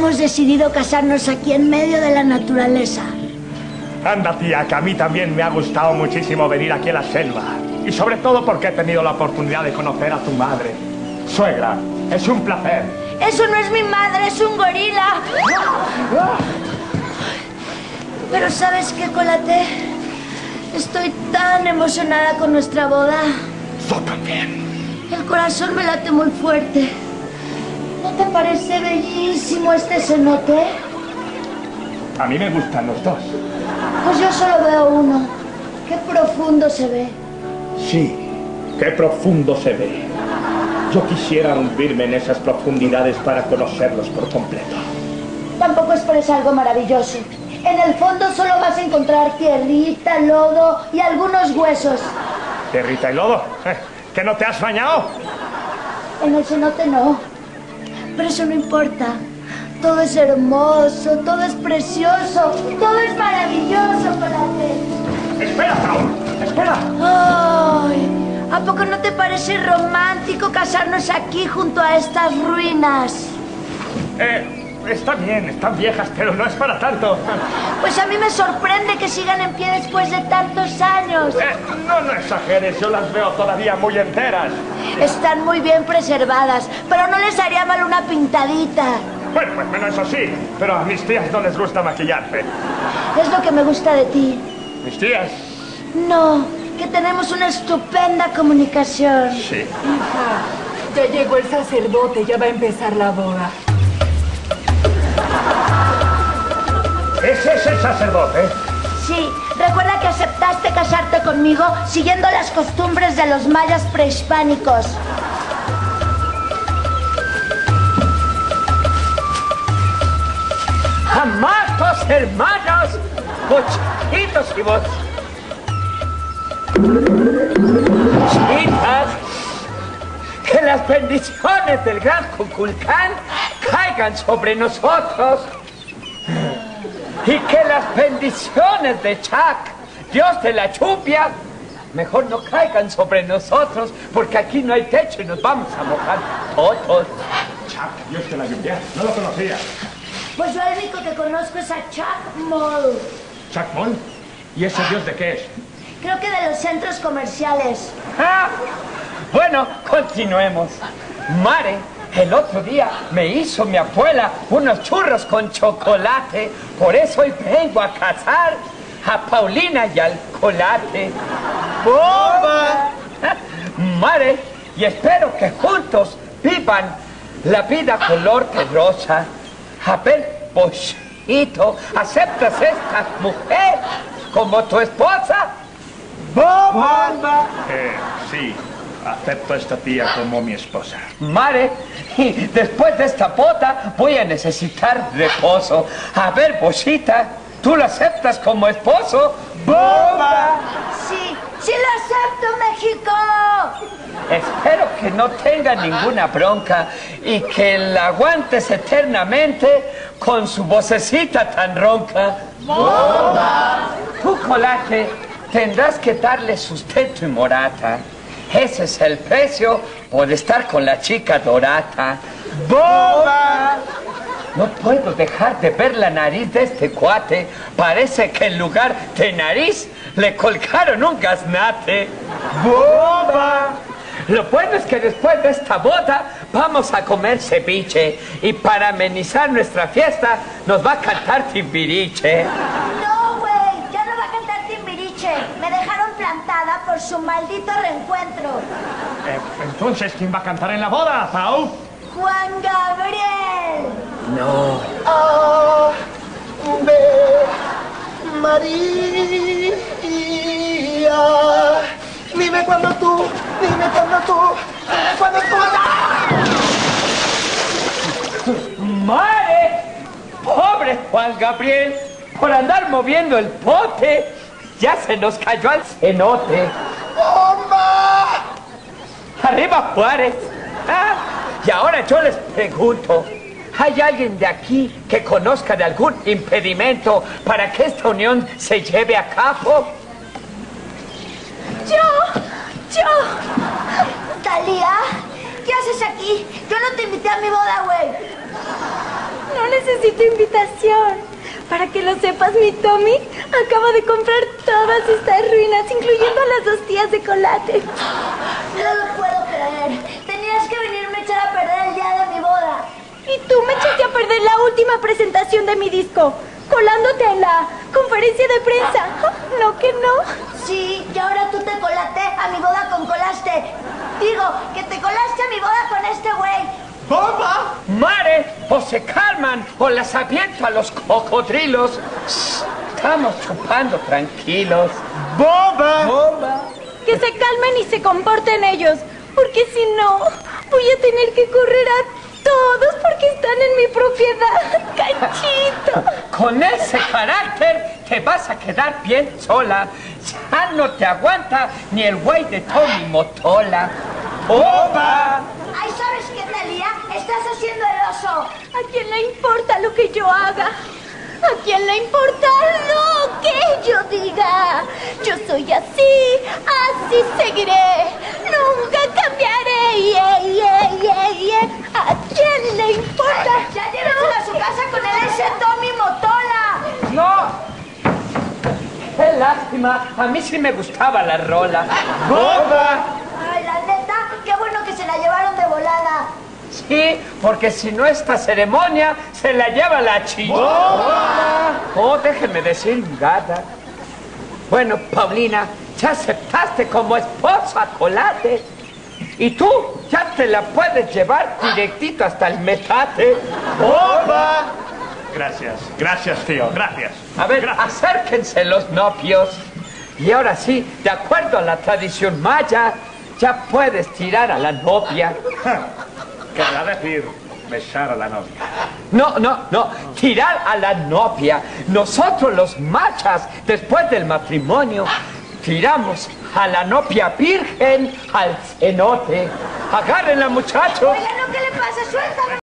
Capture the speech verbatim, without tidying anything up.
hemos decidido casarnos aquí en medio de la naturaleza. Anda, tía, que a mí también me ha gustado muchísimo venir aquí a la selva. Y sobre todo porque he tenido la oportunidad de conocer a tu madre. Suegra, es un placer. Eso no es mi madre, es un gorila. Pero ¿sabes qué, Colate? Estoy tan emocionada con nuestra boda. Yo también. El corazón me late muy fuerte. ¿No te parece bellísimo este cenote? A mí me gustan los dos. Pues yo solo veo uno. Qué profundo se ve. Sí, qué profundo se ve. Yo quisiera hundirme en esas profundidades para conocerlos por completo. Tampoco esperes algo maravilloso. En el fondo solo vas a encontrar tierrita, lodo y algunos huesos. ¿Tierrita y lodo? ¿Que no te has bañado? En el cenote no. Pero eso no importa. Todo es hermoso, todo es precioso, todo es maravilloso, Colate. ¡Espera, Saúl! ¡Espera! ¡Ay! ¿A poco no te parece romántico casarnos aquí junto a estas ruinas? Eh, está bien, están viejas, pero no es para tanto. Pues a mí me sorprende que sigan en pie después de tantos años. Eh, no, no exageres, yo las veo todavía muy enteras. Están muy bien preservadas, pero no les haría mal una pintadita. Bueno, pues bueno, eso sí, pero a mis tías no les gusta maquillarse. Es lo que me gusta de ti. ¿Mis tías? No, que tenemos una estupenda comunicación. Sí. Hija, ya llegó el sacerdote, ya va a empezar la boda. ¿Ese es el sacerdote? Sí, recuerda que aceptaste casarte conmigo siguiendo las costumbres de los mayas prehispánicos. ¡Amados hermanos! ¡Cochitos y vos! ¡Chitas! ¡Que las bendiciones del gran Kukulcán caigan sobre nosotros! ¡Y que las bendiciones de Chak, Dios de la lluvia, mejor no caigan sobre nosotros, porque aquí no hay techo y nos vamos a mojar todos! Chak, Dios de la lluvia, no lo conocía. Pues yo el único que conozco es a Chuck Moll. ¿Chuck Moll? ¿Y ese dios de qué es? Creo que de los centros comerciales. Ah, bueno, continuemos. Mare, el otro día me hizo mi abuela unos churros con chocolate. Por eso hoy vengo a casar a Paulina y al Colate. ¡Bomba! Mare, y espero que juntos vivan la vida color de rosa. A ver, Pochito, ¿aceptas esta mujer como tu esposa? ¡Bomba! Eh, sí, acepto a esta tía como mi esposa. Mare, y después de esta boda voy a necesitar reposo. A ver, Bosita, ¿tú lo aceptas como esposo? ¡Bomba! Sí, sí lo acepto, México. Espero que no tenga ninguna bronca y que la aguantes eternamente con su vocecita tan ronca. ¡Bomba! Tú, Colate, tendrás que darle sustento y morata. Ese es el precio por estar con la chica dorata. ¡Bomba! No puedo dejar de ver la nariz de este cuate. Parece que en lugar de nariz le colgaron un gaznate. ¡Bomba! Lo bueno es que después de esta boda vamos a comer ceviche y para amenizar nuestra fiesta nos va a cantar Timbiriche. No, güey, ya no va a cantar Timbiriche. Me dejaron plantada por su maldito reencuentro. Eh, entonces, ¿quién va a cantar en la boda, Pau? Juan Gabriel. No. Ave María, dime cuando tú, dime cuando tú, dime cuando tú. ¡Madre! ¡Pobre Juan Gabriel! Por andar moviendo el pote, ya se nos cayó al cenote. ¡Bomba! ¡Arriba Juárez! ¿Ah? Y ahora yo les pregunto, ¿hay alguien de aquí que conozca de algún impedimento para que esta unión se lleve a cabo? Yo, yo. Talía, ¿qué haces aquí? Yo no te invité a mi boda, güey. No necesito invitación. Para que lo sepas, mi Tommy acaba de comprar todas estas ruinas, incluyendo a las dos tías de Colate. No lo puedo creer. Tenías que venirme a echar a perder el día de mi boda. Y tú me echaste a perder la última presentación de mi disco, colándote en la conferencia de prensa. ¿No que no? Sí, y ahora tú te colaste a mi boda con Colaste. Digo, que te colaste a mi boda con este güey. ¡Boba! Mare, o se calman o las aviento a los cocodrilos. Shh, estamos chupando tranquilos. ¡Boba! Bomba. Que se calmen y se comporten ellos, porque si no, voy a tener que correr a todos porque están en mi propiedad. ¡Cachito! Con ese carácter te vas a quedar bien sola. Ya no te aguanta ni el güey de Tommy Motola. ¡Boba! Ay, ¿sabes qué, Talía? Estás haciendo el oso. ¿A quién le importa lo que yo haga? ¿A quién le importa lo que yo diga? Yo soy así, así seguiré. Nunca cambiaré. Yeah, yeah, yeah, yeah. ¿A quién le importa? Ya lléveselo a su casa con el ese Tommy Motola. ¡No! ¡Qué lástima! A mí sí me gustaba la rola. ¡Boba! Ay, la neta, qué bueno que se la llevaron de volada. Sí, porque si no esta ceremonia se la lleva la chica. Oh, déjeme decir, gata. Bueno, Paulina, ya aceptaste como esposa a Colate. Y tú ya te la puedes llevar directito hasta el metate. ¡Boba! Gracias, gracias, tío, gracias. A ver, Gracias. acérquense los novios. Y ahora sí, de acuerdo a la tradición maya, ya puedes tirar a la novia. Querrá decir besar a la novia. No, no, no, tirar a la novia. Nosotros los machas, después del matrimonio, tiramos a la novia virgen al cenote. Agárrenla, muchachos. Oigan, ¿no? ¿Qué le pasa? Suéltame.